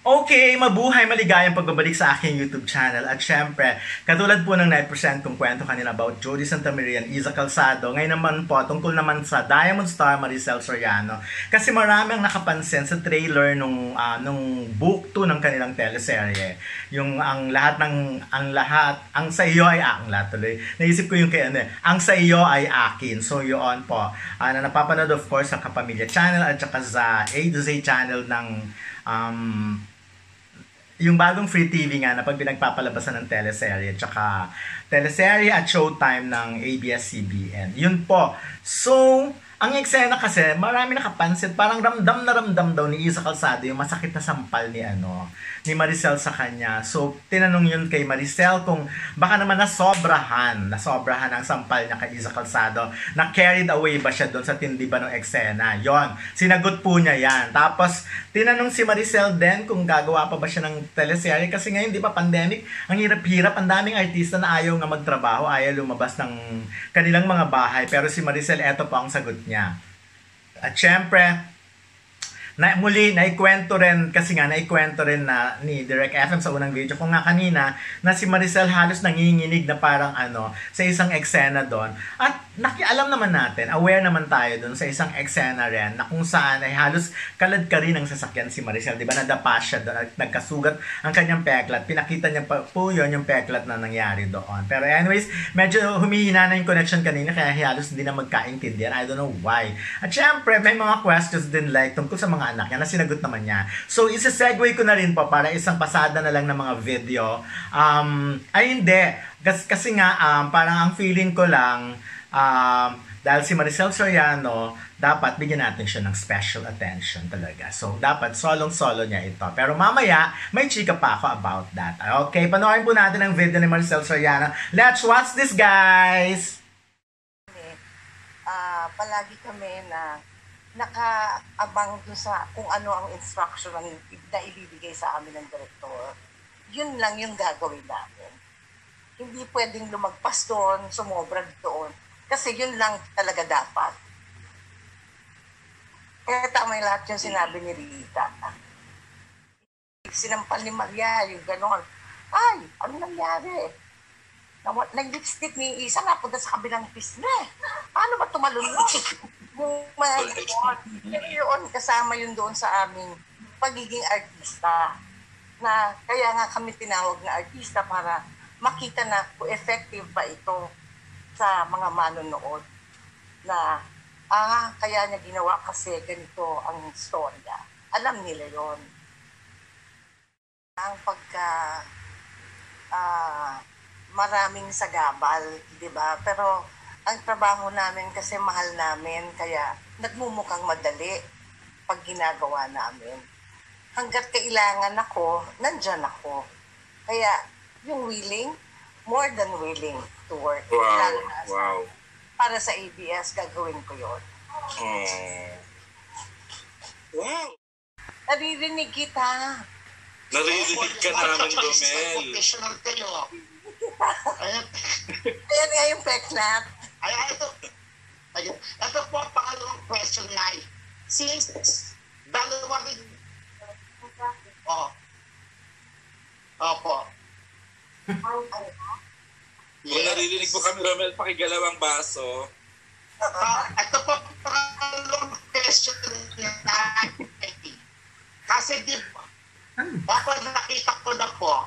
Okay, mabuhay, maligayang pagbabalik sa aking YouTube channel. At syempre, katulad po ng 9% kong kwento kanina about Jody Santa Maria and Isa Calzado, ngayon naman po, tungkol naman sa Diamond Star Maricel Soriano. Kasi marami ang nakapansin sa trailer nung book 2 ng kanilang teleserye. Yung ang sa iyo ay ang lahat tuloy. Naisip ko yung kay ang sa iyo ay akin. So yun po, na napapanood of course sa Kapamilya Channel at saka sa A to Z channel ng yung bagong free TV nga na pag pinagpapalabasan ng teleserye at showtime ng ABS-CBN. Yun po. So, ang eksena kasi, marami nakapansin, parang ramdam na ramdam daw ni Isa Calzado yung masakit na sampal ni Maricel sa kanya. So, tinanong yun kay Maricel kung baka naman nasobrahan ang sampal niya kay Isa Calzado, na carried away ba siya doon sa tindi ba ng eksena. Yon, sinagot po niya yan. Tapos, tinanong si Maricel din kung gagawa pa ba siya ng teleserye kasi ngayon, di ba, pandemic, ang hirap-hirap, ang daming artista na ayaw nga magtrabaho, ayaw lumabas ng kanilang mga bahay. Pero si Maricel, eto po ang sagot niya. At syempre, naikwento rin na ni Direk FM sa unang video ko nga kanina na si Maricel halos nanginginig na parang sa isang eksena doon. At alam naman natin, aware naman tayo doon sa isang eksena rin na kung saan ay halos kalad ka rin ang sasakyan si Maricel. Di ba nadapa siya doon at nagkasugat ang kanyang peklat. Pinakita niya pa po yun yung peklat na nangyari doon. Pero anyways, medyo humihina na yung connection kanina kaya halos hindi na magkaintindihan. I don't know why. At syempre, may mga questions din like tungkol sa mga anak niya na sinagot naman niya. So, isa-segue ko na rin po para isang pasada na lang ng mga video. Ay hindi. Kasi nga, parang ang feeling ko lang, dahil si Maricel Soriano, dapat bigyan natin siya ng special attention talaga. So, dapat solong-solo niya ito. Pero mamaya, may chika pa ako about that. Okay, panoorin po natin ang video ni Maricel Soriano. Let's watch this, guys! Palagi kami na nakaabang doon sa kung ano ang instruction na ibibigay sa amin ng direktor. Yun lang yung gagawin namin. Hindi pwedeng lumagpas doon, sumobra doon. Kasi yun lang talaga dapat. Kaya tama yung lahat yung sinabi ni Rita. Sinampal ni Maria, yung gano'n. Ay, ano nangyari? Nag-lipstick ni Isa nga punta sa kabilang pisne. Paano ba tumalun yun, kasama yun doon sa aming pagiging artista. Na kaya nga kami tinawag na artista para makita na kung effective ba ito sa mga manonood. Na, kaya niya ginawa kasi ganito ang storya. Alam nila yon. Ang maraming sagabal, di ba? Pero ang trabaho namin kasi mahal namin, kaya nagmumukhang madali pag ginagawa namin. Hanggat kailangan ako, nandyan ako. Kaya yung willing, more than willing to work. Wow. Para sa ABS, gagawin ko yun. Wow! Naririnig kita. Naririnig ka namin, Romel. Professional kayo. Ayan nga yung peklat. Ito po ang pangalawang question na since dalawa rin. Opo. Kung naririnig mo kami, Romel, pakigalaw ang baso. Ito po ang pangalawang question na kasi di ba, nakita ko na po,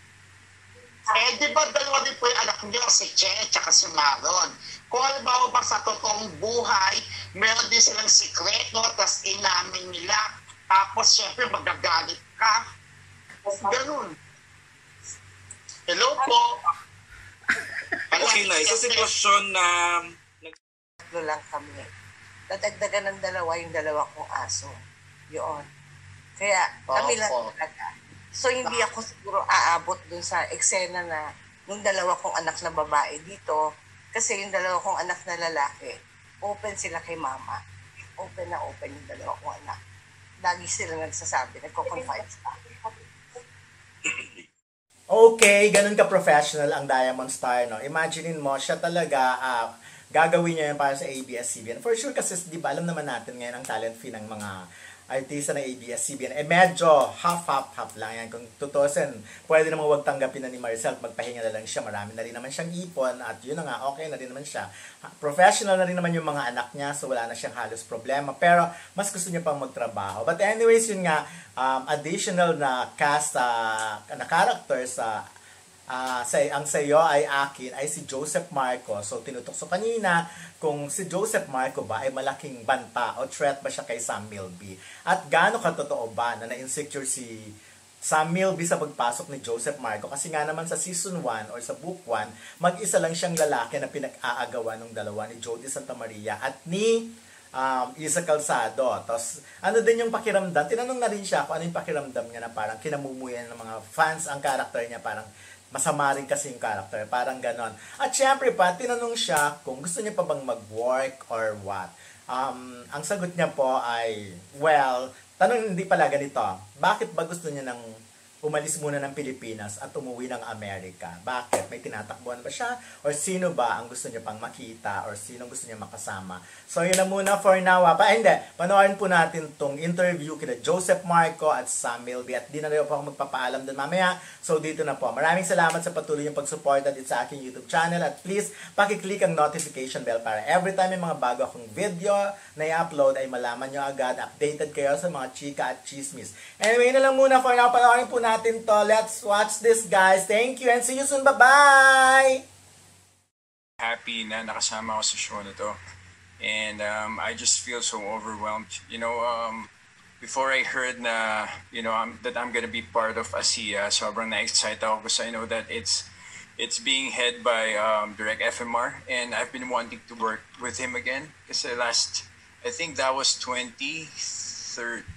di ba dalawa din po yung anak niyo, si Che at si Maron. Kung halimbawa ba sa totoong buhay, meron din silang sikreto, tapos inamin nila, tapos syempre magagalit ka. Ganun. Hello po. Okay na, sa sitwasyon na... Tatlo lang kami. Dadagdagan ng dalawa yung dalawa kong aso. Yun. Kaya kami lang talaga. So, hindi ako siguro aabot dun sa eksena na yung dalawa kong anak na babae dito. Kasi yung dalawa kong anak na lalaki, open sila kay mama. Open na open yung dalawa kong anak. Lagi sila nagsasabi, nagko-confide sa akin. Okay, ganun ka-professional ang Diamond Star, no? Imaginein mo, siya talaga, gagawin niya yan para sa ABS-CBN. For sure, kasi di ba, alam naman natin ngayon ang talent fee ng mga artista ng ABS-CBN, medyo half lang yan. Kung tutusin, pwede namang huwag tanggapin na ni Maricel, magpahinga na lang siya, marami na rin naman siyang ipon, at yun na nga, okay na rin naman siya. Professional na rin naman yung mga anak niya, so wala na siyang halos problema, pero mas gusto niya pang magtrabaho. But anyways, yun nga, additional na cast, na character sa ang sayo ay akin ay si Joseph Marco. So tinutokso kanina kung si Joseph Marco ba ay malaking banta o threat ba siya kay Sam Milby. At gaano katotoo ba na na-insecure si Sam Milby sa pagpasok ni Joseph Marco, kasi nga naman sa season 1 or sa book 1, mag-isa lang siyang lalaki na pinag-aagawan ng dalawa, ni Jody Santa Maria at ni Isa Calzado. Tapos, ano din yung pakiramdam? Tinanong na rin siya kung ano yung pakiramdam niya na parang kinamumuyan ng mga fans ang karakter niya, parang masama rin kasi yung character, parang ganon. At syempre pa, tinanong siya kung gusto niya pa bang mag-work or what. Ang sagot niya po ay, well, tanong hindi pala ganito, bakit ba gusto niya ng umalis muna ng Pilipinas at umuwi ng Amerika? Bakit? May tinatakbuhan ba siya? Or sino ba ang gusto niya pang makita? Or sino gusto niya makasama? So, yun na muna for now. Hindi. Panoorin po natin tong interview kina Joseph Marco at Sam Milby. At di na rin po ako magpapaalam dun mamaya. So, dito na po. Maraming salamat sa patuloy yung pagsuporta dito sa aking YouTube channel. At please, pakiclick ang notification bell para every time may mga bago akong video na i-upload ay malaman nyo agad. Updated kayo sa mga chika at chismis. Anyway, yun na lang muna for now. Panoorin po natin to. Let's watch this, guys. Thank you and see you soon. Bye-bye! Happy na nakasama ako sa show na to. And I just feel so overwhelmed. You know, before I heard na, you know, that I'm gonna be part of ASEA, sobrang na-excite ako because I know that it's being head by Direk FMR, and I've been wanting to work with him again. Kasi I think that was 2012,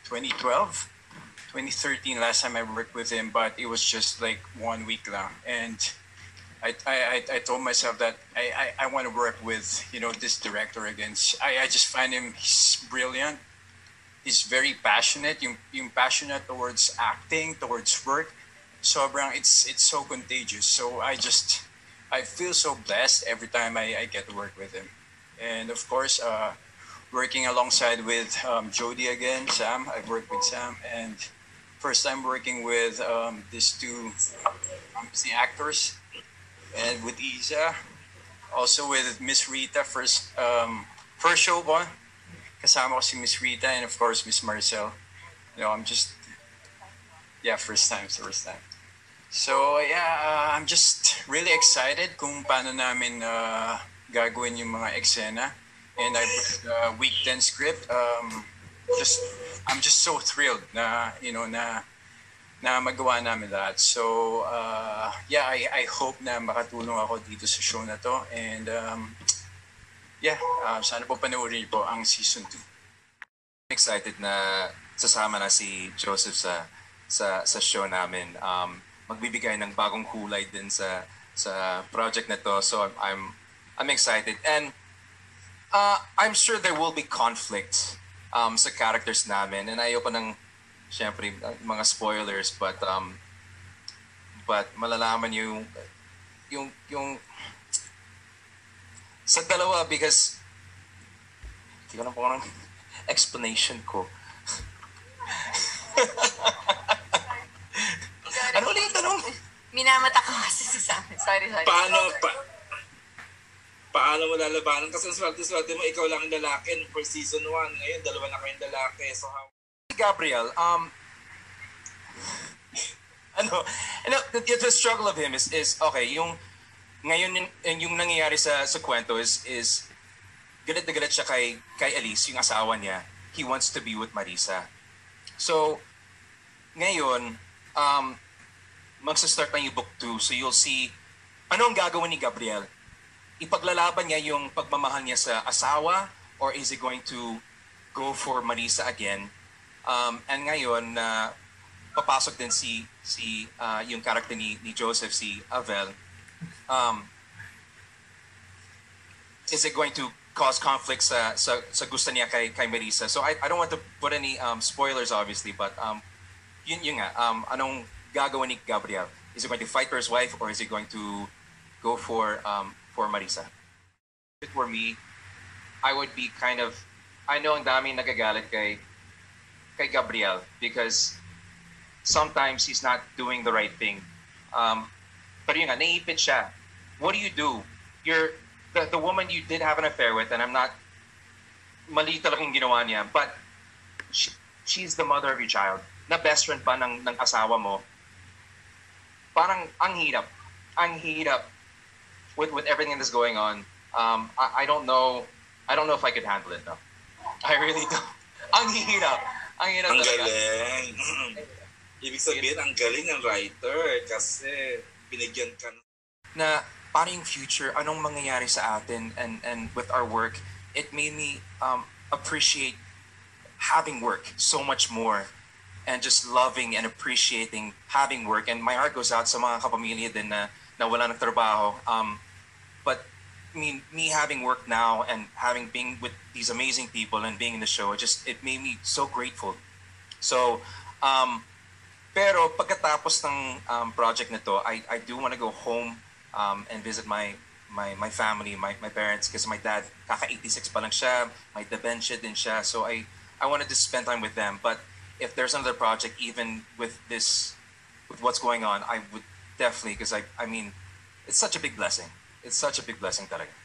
2013 last time I worked with him, but it was just like 1 week lang. And I told myself that I want to work with, you know, this director again. I just find him, he's brilliant. He's very passionate. Yung passionate towards acting, towards work. Sobrang, it's so contagious. So I feel so blessed every time I get to work with him. And of course, working alongside with Jody again, Sam. I've worked with Sam, and first time working with these two actors. And with Isa, also with Miss Rita, first show ko, kasama ko si Miss Rita, and of course Miss Maricel. You know, first time. So yeah, I'm just really excited kung paano namin gagawin yung mga eksena. And I read the week 10 script. I'm just so thrilled na, you know, na magawa namin lahat. So, yeah, I hope na makatulong ako dito sa show na to. And, sana po panoorin po ang season 2. I'm excited na sasama na si Joseph sa show namin. Magbibigay ng bagong kulay din sa project na to. So, I'm excited. And, I'm sure there will be conflicts sa characters namin. And ayoko ng siyempre, mga spoilers, but malalaman yung sa dalawa, because hindi ko na po ng explanation ko. Ano ulit yung tanong? Minamata ko kasi sa amin. Sorry. Paano mo lalabanan? Kasi swerte mo, ikaw lang ang lalaki for season 1. Ngayon, dalawa na kayong lalaki. So how... Gabriel, the struggle of him is okay, yung ngayon yung nangyayari sa kwento is galit na galit siya kay Elise, yung asawa niya. He wants to be with Marisa. So ngayon magsa-start na yung book 2, so you'll see ano ang gagawin ni Gabriel. Ipaglalaban niya yung pagmamahal niya sa asawa, or is he going to go for Marisa again? And ngayon papasok din si yung character ni Joseph, si Avel. Is it going to cause conflict sa gusto niya kay Marisa? So I don't want to put any spoilers obviously, but yun nga, anong gagawin ni Gabriel? Is he going to fight for his wife, or is he going to go for Marisa? If it were me, I would be I know ang daming nagagalit kay kay Gabriel because sometimes he's not doing the right thing. Pero yun nga, naiipit siya. What do? You're the woman you did have an affair with, and I'm not mali talagang ginawa niya, but she's the mother of your child. Na best friend pa ng asawa mo. Parang ang hirap with everything that's going on. I don't know if I could handle it though. I really don't. Ang hirap Ang talaga. galing. Ibig sabihin, ang galing ng writer kasi binigyan ka Na paano yung future, anong mangyayari sa atin and with our work, it made me appreciate having work so much more and just loving and appreciating having work. And my heart goes out sa mga kapamilya din na wala ng trabaho. But I mean, me having work now and being with these amazing people and being in the show, it made me so grateful. So, pero pagkatapos ng project na to, I do want to go home and visit my family, my parents, because my dad, kaka-86 pa lang siya, may dementia din siya, so I wanted to spend time with them. But if there's another project, even with what's going on, I would definitely, because I mean, it's such a big blessing. It's such a big blessing talaga.